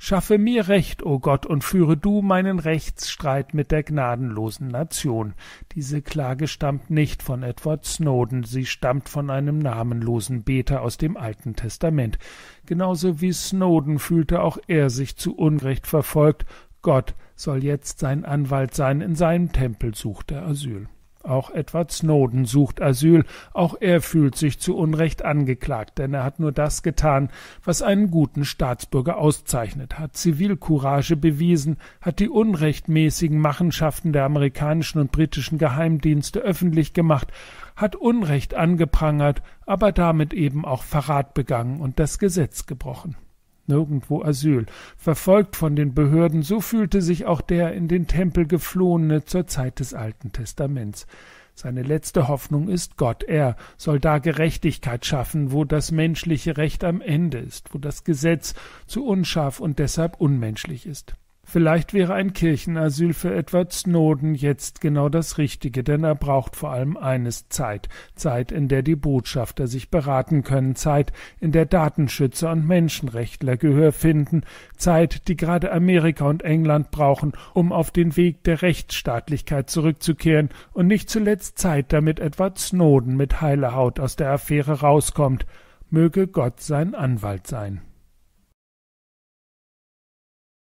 Schaffe mir Recht, o Gott, und führe du meinen Rechtsstreit mit der gnadenlosen Nation. Diese Klage stammt nicht von Edward Snowden, sie stammt von einem namenlosen Beter aus dem Alten Testament. Genauso wie Snowden fühlte auch er sich zu Unrecht verfolgt. Gott soll jetzt sein Anwalt sein, in seinem Tempel sucht er Asyl. Auch Edward Snowden sucht Asyl, auch er fühlt sich zu Unrecht angeklagt, denn er hat nur das getan, was einen guten Staatsbürger auszeichnet, hat Zivilcourage bewiesen, hat die unrechtmäßigen Machenschaften der amerikanischen und britischen Geheimdienste öffentlich gemacht, hat Unrecht angeprangert, aber damit eben auch Verrat begangen und das Gesetz gebrochen. Nirgendwo Asyl, verfolgt von den Behörden, so fühlte sich auch der in den Tempel Geflohene zur Zeit des Alten Testaments. Seine letzte Hoffnung ist Gott, er soll da Gerechtigkeit schaffen, wo das menschliche Recht am Ende ist, wo das Gesetz zu unscharf und deshalb unmenschlich ist. Vielleicht wäre ein Kirchenasyl für Edward Snowden jetzt genau das Richtige, denn er braucht vor allem eines: Zeit. Zeit, in der die Botschafter sich beraten können, Zeit, in der Datenschützer und Menschenrechtler Gehör finden, Zeit, die gerade Amerika und England brauchen, um auf den Weg der Rechtsstaatlichkeit zurückzukehren, und nicht zuletzt Zeit, damit Edward Snowden mit heiler Haut aus der Affäre rauskommt. Möge Gott sein Anwalt sein.